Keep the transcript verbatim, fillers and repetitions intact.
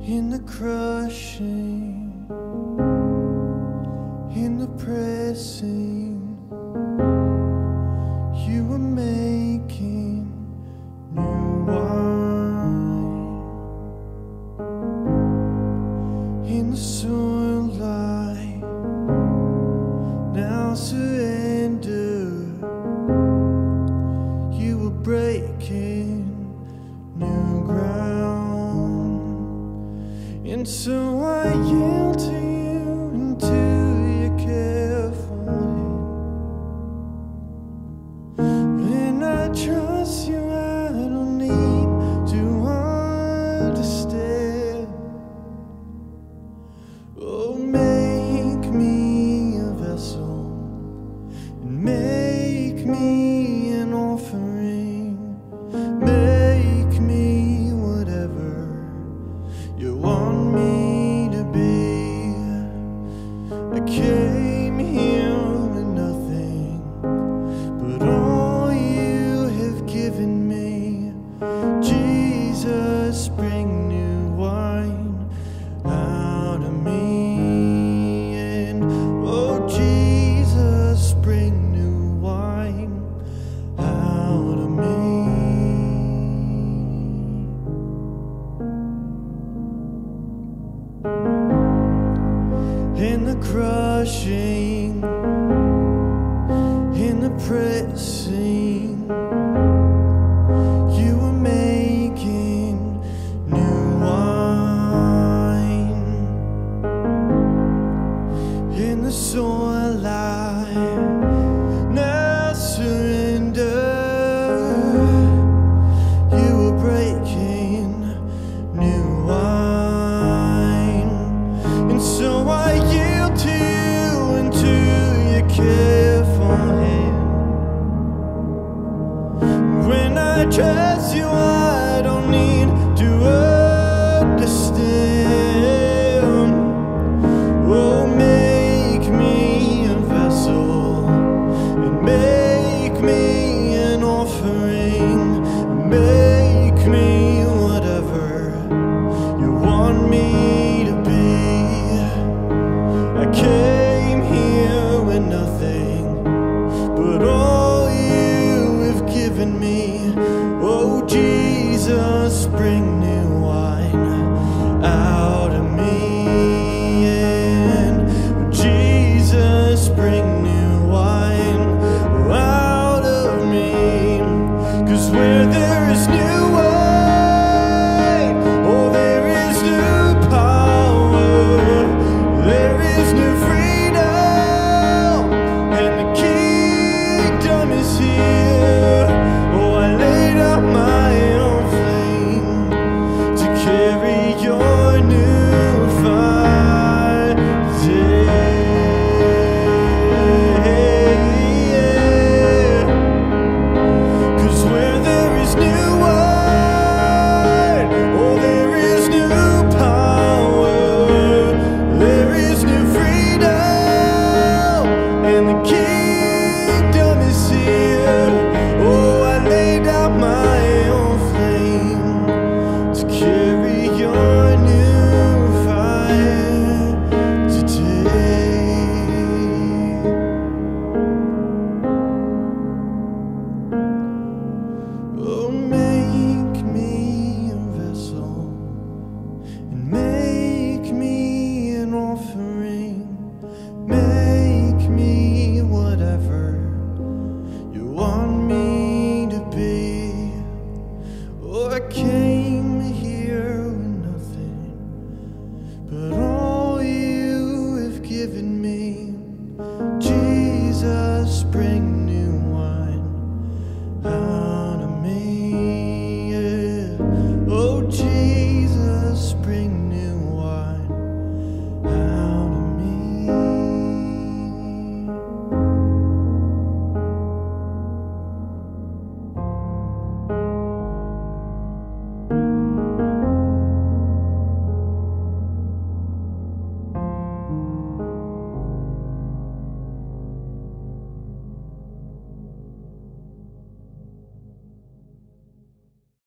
in the crushing, in the pressing, you were making new wine. In the soil I now surrender, you were breaking new ground. And so I yield to you and to your care for me. When I trust you, I don't need to understand. Oh, make me a vessel and make me an offering. Make me whatever you want me to be. I came here with nothing but all you have given me. Jesus, bring new wine out of me. And oh, Jesus, bring new wine out of me. In the crushing, in the pressing, you were making new wine. In the soil I now surrender, you were breaking new wine. And so I yield to you and to your care for him. When I trust you, I don't need to understand. Oh, make me a vessel and make me an offering. Make me whatever you want me to be. I came here with nothing but all you have given me. Oh, Jesus, bring new wine out of me. And Jesus, bring new wine out of me. 'Cause where there is new wine, oh, there is new power, there is new freedom, and the kingdom is here. Oh, I laid out my own flame to carry your new fire today. 'Cause where there is new wine, oh, there is new power, there is new freedom, and the kingdom is here. Oh, I laid out my own flame to carry your new fire today. Oh, make me a vessel and make me an offering. Make me whatever you want me to be. Oh, I can't